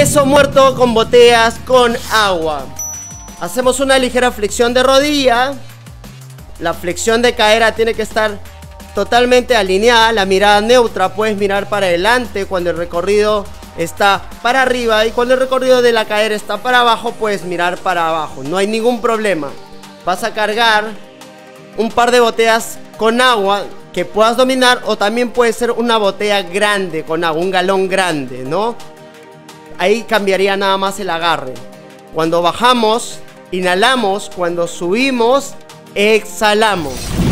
peso muerto con botellas con agua. Hacemos una ligera flexión de rodilla. La flexión de cadera tiene que estar totalmente alineada, la mirada neutra. Puedes mirar para adelante cuando el recorrido está para arriba, y cuando el recorrido de la cadera está para abajo, puedes mirar para abajo. No hay ningún problema. Vas a cargar un par de botellas con agua que puedas dominar, o también puede ser una botella grande con agua, un galón grande, ¿no? Ahí cambiaría nada más el agarre. Cuando bajamos, inhalamos. Cuando subimos, exhalamos.